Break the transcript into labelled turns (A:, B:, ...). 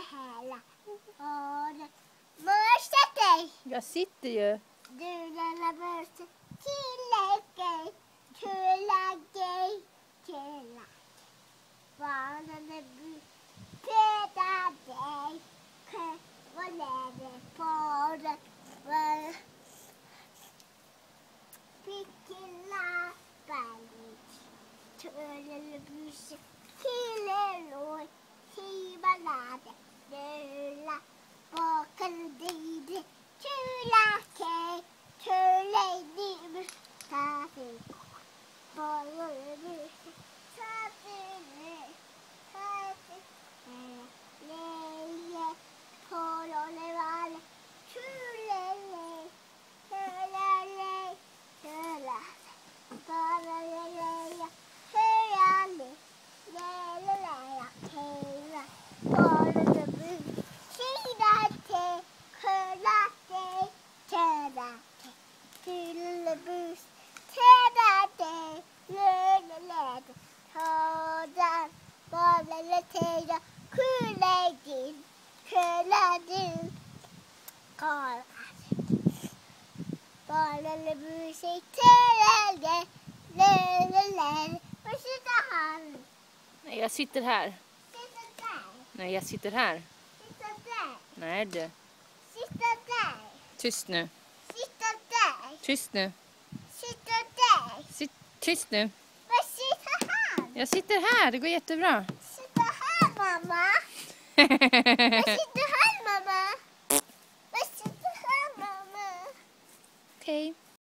A: hela året. Sätt dig!
B: Jag sitter ju.
A: Du lilla busse, killa gej. Barnen är föda dig. Vad lever på det? Pickilla berget. Lilla busse, killa hibalade. Lilla baken dit. Kula kej. Kula dim. Trafik. Bollar busse. Trafik. Leje. Polole vale. Kulele. Kulele. Kula. Polole. Kulele. Lele. Kula. Polole busse. Kila kej. Kula kej. Kula kej. Kula busse. Kula kej. Lele. Kula. Bollar teja. Kula din. Kula din. Kula. Bollar busse. Kula. Lele. Var sitter han?
B: Nej, jag sitter här.
A: Sitter där.
B: Nej, jag sitter här.
A: Sitter där.
B: Nej, du.
A: Sitter där.
B: Tyst nu.
A: Sitter där.
B: Tyst nu.
A: Sitter där.
B: Tyst nu.
A: Var sitter han?
B: Jag sitter här. Det går jättebra.
A: Sitter här, mamma. Var sitter han, mamma? Var sitter han, mamma?
B: Okej.